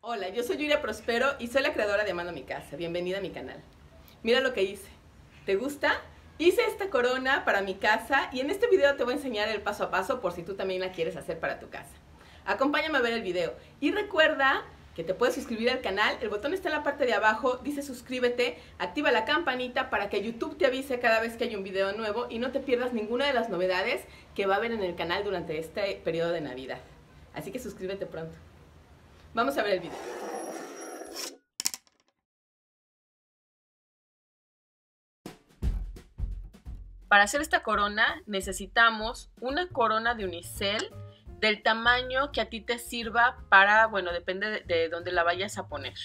Hola, yo soy Yuria Prospero y soy la creadora de Amando mi Casa. Bienvenida a mi canal. Mira lo que hice. ¿Te gusta? Hice esta corona para mi casa y en este video te voy a enseñar el paso a paso por si tú también la quieres hacer para tu casa. Acompáñame a ver el video y recuerda que te puedes suscribir al canal. El botón está en la parte de abajo, dice suscríbete, activa la campanita para que YouTube te avise cada vez que hay un video nuevo y no te pierdas ninguna de las novedades que va a haber en el canal durante este periodo de Navidad. Así que suscríbete pronto. Vamos a ver el video. Para hacer esta corona necesitamos una corona de unicel del tamaño que a ti te sirva para, bueno, depende de dónde la vayas a poner.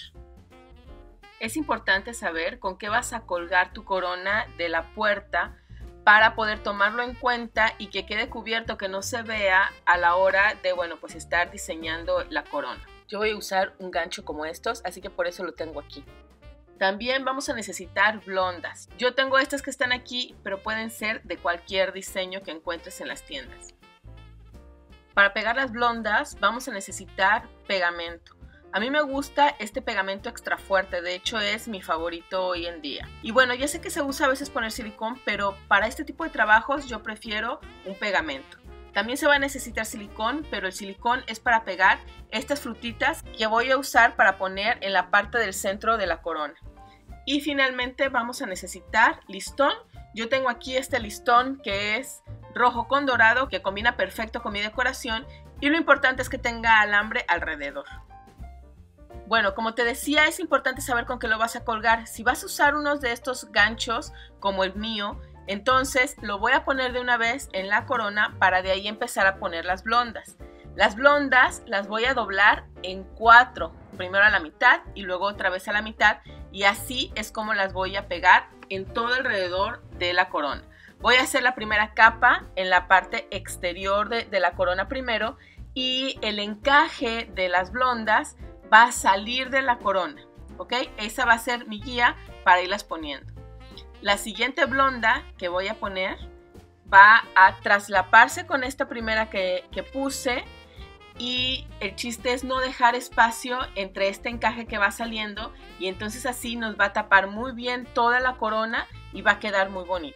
Es importante saber con qué vas a colgar tu corona de la puerta para poder tomarlo en cuenta y que quede cubierto, que no se vea a la hora de, bueno, pues estar diseñando la corona. Yo voy a usar un gancho como estos, así que por eso lo tengo aquí. También vamos a necesitar blondas. Yo tengo estas que están aquí, pero pueden ser de cualquier diseño que encuentres en las tiendas. Para pegar las blondas vamos a necesitar pegamento. A mí me gusta este pegamento extra fuerte, de hecho es mi favorito hoy en día. Y bueno, ya sé que se usa a veces poner silicón, pero para este tipo de trabajos yo prefiero un pegamento. También se va a necesitar silicón, pero el silicón es para pegar estas frutitas que voy a usar para poner en la parte del centro de la corona. Y finalmente vamos a necesitar listón. Yo tengo aquí este listón que es rojo con dorado, que combina perfecto con mi decoración, y lo importante es que tenga alambre alrededor. Bueno, como te decía, es importante saber con qué lo vas a colgar. Si vas a usar unos de estos ganchos como el mío, entonces lo voy a poner de una vez en la corona para de ahí empezar a poner las blondas. Las blondas las voy a doblar en 4, primero a la mitad y luego otra vez a la mitad, y así es como las voy a pegar en todo alrededor de la corona. Voy a hacer la primera capa en la parte exterior de la corona primero, y el encaje de las blondas va a salir de la corona, ¿ok? Esa va a ser mi guía para irlas poniendo. La siguiente blonda que voy a poner va a traslaparse con esta primera que puse, y el chiste es no dejar espacio entre este encaje que va saliendo, y entonces así nos va a tapar muy bien toda la corona y va a quedar muy bonita.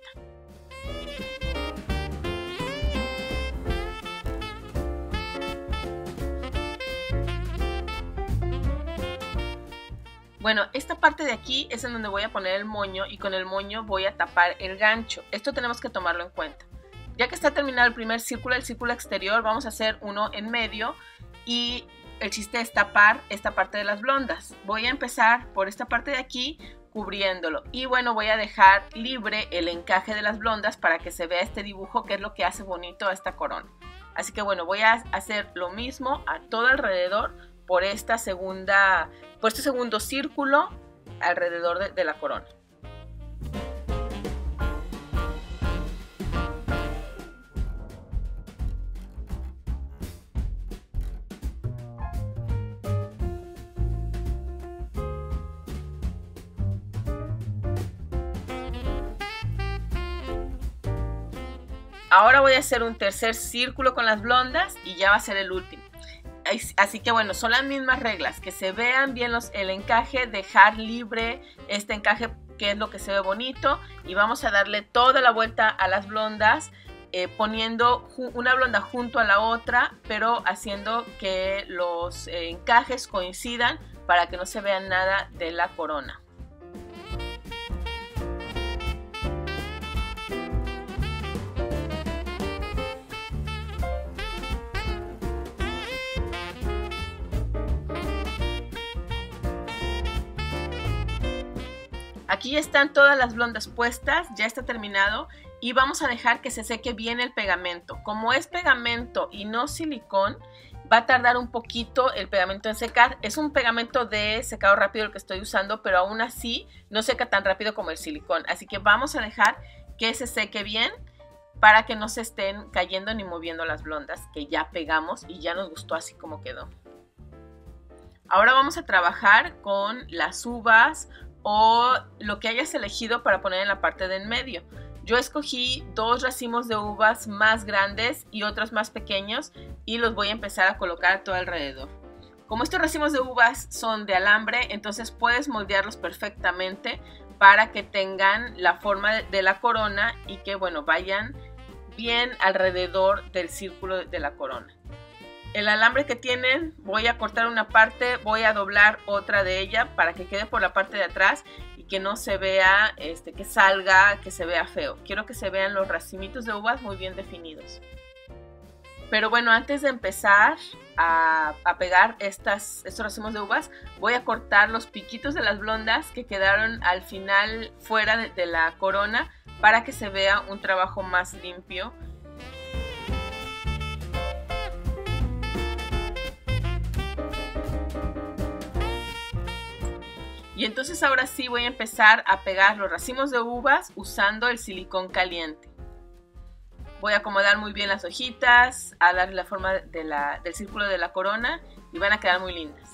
Bueno, esta parte de aquí es en donde voy a poner el moño, y con el moño voy a tapar el gancho. Esto tenemos que tomarlo en cuenta. Ya que está terminado el primer círculo, el círculo exterior, vamos a hacer uno en medio, y el chiste es tapar esta parte de las blondas. Voy a empezar por esta parte de aquí cubriéndolo, y bueno, voy a dejar libre el encaje de las blondas para que se vea este dibujo, que es lo que hace bonito a esta corona. Así que bueno, voy a hacer lo mismo a todo alrededor por este segundo círculo alrededor de la corona. Ahora voy a hacer un tercer círculo con las blondas y ya va a ser el último. Así que bueno, son las mismas reglas, que se vean bien el encaje, dejar libre este encaje, que es lo que se ve bonito, y vamos a darle toda la vuelta a las blondas, poniendo una blonda junto a la otra, pero haciendo que los encajes coincidan para que no se vea nada de la corona. Aquí ya están todas las blondas puestas, ya está terminado, y vamos a dejar que se seque bien el pegamento. Como es pegamento y no silicón, va a tardar un poquito el pegamento en secar. Es un pegamento de secado rápido el que estoy usando, pero aún así no seca tan rápido como el silicón. Así que vamos a dejar que se seque bien para que no se estén cayendo ni moviendo las blondas que ya pegamos, y ya nos gustó así como quedó. Ahora vamos a trabajar con las uvas o lo que hayas elegido para poner en la parte de en medio. Yo escogí 2 racimos de uvas más grandes y otros más pequeños, y los voy a empezar a colocar a todo alrededor. Como estos racimos de uvas son de alambre, entonces puedes moldearlos perfectamente para que tengan la forma de la corona y que, bueno, vayan bien alrededor del círculo de la corona. El alambre que tienen, voy a cortar una parte, voy a doblar otra de ella para que quede por la parte de atrás y que no se vea, que salga, que se vea feo. Quiero que se vean los racimitos de uvas muy bien definidos. Pero bueno, antes de empezar a pegar estos racimos de uvas, voy a cortar los piquitos de las blondas que quedaron al final fuera de la corona para que se vea un trabajo más limpio. Y entonces ahora sí voy a empezar a pegar los racimos de uvas usando el silicón caliente. Voy a acomodar muy bien las hojitas, a darle la forma del círculo de la corona y van a quedar muy lindas.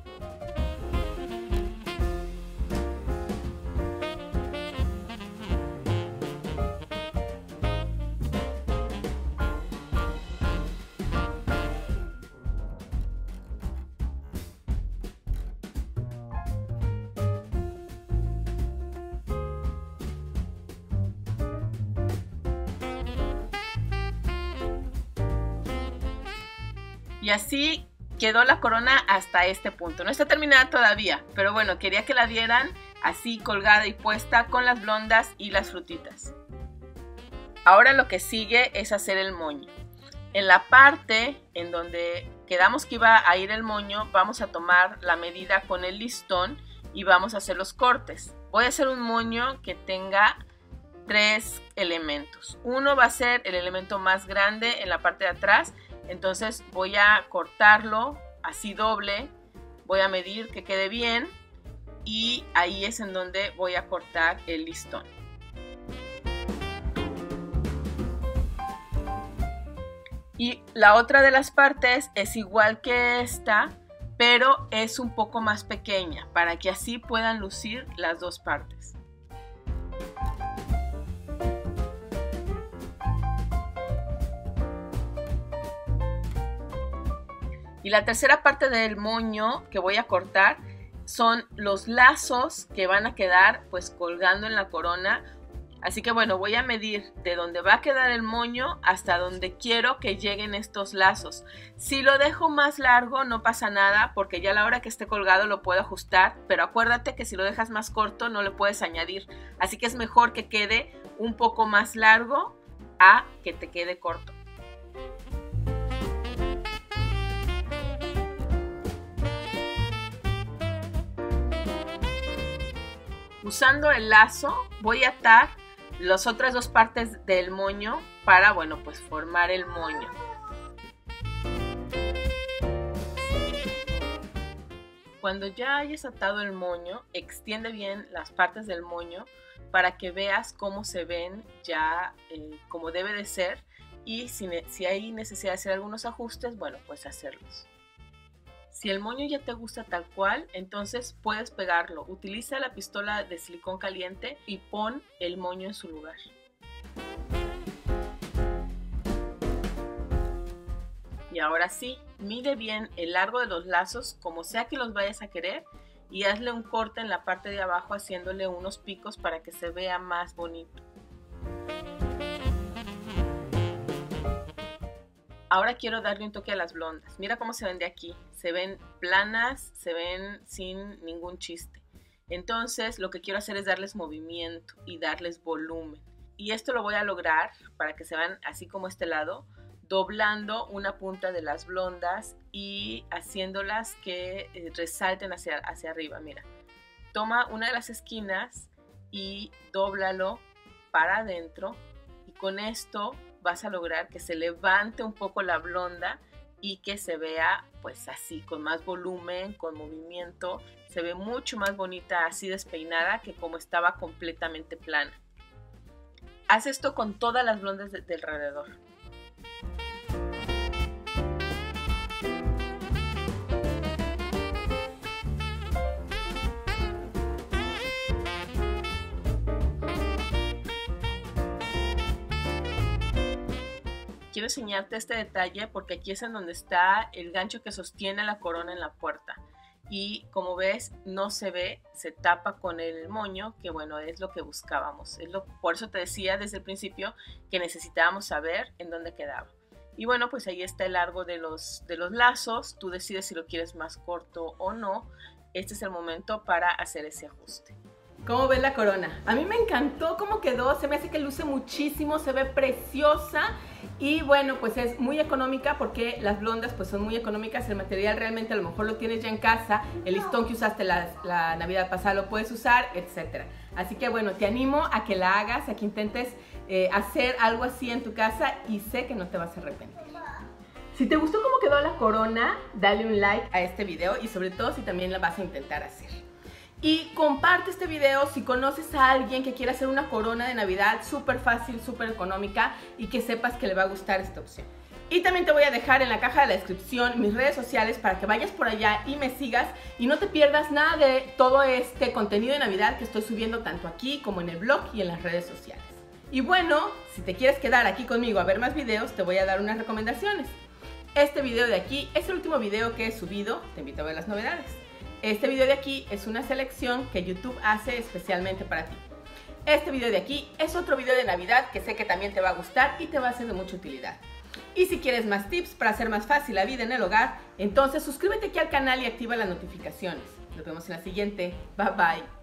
Y así quedó la corona hasta este punto. No está terminada todavía, pero bueno, quería que la vieran así colgada y puesta con las blondas y las frutitas. Ahora lo que sigue es hacer el moño. En la parte en donde quedamos que iba a ir el moño, vamos a tomar la medida con el listón y vamos a hacer los cortes. Voy a hacer un moño que tenga 3 elementos. Uno va a ser el elemento más grande en la parte de atrás. Entonces voy a cortarlo así doble, voy a medir que quede bien y ahí es en donde voy a cortar el listón. Y la otra de las partes es igual que esta, pero es un poco más pequeña para que así puedan lucir las dos partes. Y la tercera parte del moño que voy a cortar son los lazos que van a quedar pues colgando en la corona. Así que bueno, voy a medir de donde va a quedar el moño hasta donde quiero que lleguen estos lazos. Si lo dejo más largo no pasa nada porque ya a la hora que esté colgado lo puedo ajustar. Pero acuérdate que si lo dejas más corto no le puedes añadir. Así que es mejor que quede un poco más largo a que te quede corto. Usando el lazo voy a atar las otras dos partes del moño para, bueno, pues formar el moño. Cuando ya hayas atado el moño, extiende bien las partes del moño para que veas cómo se ven ya como debe de ser y si hay necesidad de hacer algunos ajustes, bueno, pues hacerlos. Si el moño ya te gusta tal cual, entonces puedes pegarlo. Utiliza la pistola de silicón caliente y pon el moño en su lugar. Y ahora sí, mide bien el largo de los lazos, como sea que los vayas a querer, y hazle un corte en la parte de abajo haciéndole unos picos para que se vea más bonito. Ahora quiero darle un toque a las blondas. Mira cómo se ven de aquí. Se ven planas, se ven sin ningún chiste. Entonces lo que quiero hacer es darles movimiento y darles volumen. Y esto lo voy a lograr para que se vean así como este lado, doblando una punta de las blondas y haciéndolas que resalten hacia arriba. Mira, toma una de las esquinas y dóblalo para adentro y con esto vas a lograr que se levante un poco la blonda y que se vea pues así, con más volumen, con movimiento. Se ve mucho más bonita así despeinada que como estaba completamente plana. Haz esto con todas las blondas de alrededor. quiero enseñarte este detalle porque aquí es en donde está el gancho que sostiene la corona en la puerta. Y como ves, no se ve, se tapa con el moño, que bueno, es lo que buscábamos. Por eso te decía desde el principio que necesitábamos saber en dónde quedaba. Y bueno, pues ahí está el largo de los lazos. Tú decides si lo quieres más corto o no. Este es el momento para hacer ese ajuste. ¿Cómo ves la corona? A mí me encantó cómo quedó, se me hace que luce muchísimo, se ve preciosa y bueno, pues es muy económica porque las blondas pues son muy económicas, el material realmente a lo mejor lo tienes ya en casa, el listón que usaste la Navidad pasada lo puedes usar, etc. Así que bueno, te animo a que la hagas, a que intentes hacer algo así en tu casa y sé que no te vas a arrepentir. Si te gustó cómo quedó la corona, dale un like a este video y sobre todo si también la vas a intentar hacer. Y comparte este video si conoces a alguien que quiera hacer una corona de Navidad súper fácil, súper económica y que sepas que le va a gustar esta opción. Y también te voy a dejar en la caja de la descripción mis redes sociales para que vayas por allá y me sigas y no te pierdas nada de todo este contenido de Navidad que estoy subiendo tanto aquí como en el blog y en las redes sociales. Y bueno, si te quieres quedar aquí conmigo a ver más videos, te voy a dar unas recomendaciones. Este video de aquí es el último video que he subido, te invito a ver las novedades. Este video de aquí es una selección que YouTube hace especialmente para ti. Este video de aquí es otro video de Navidad que sé que también te va a gustar y te va a ser de mucha utilidad. Y si quieres más tips para hacer más fácil la vida en el hogar, entonces suscríbete aquí al canal y activa las notificaciones. Nos vemos en la siguiente. Bye bye.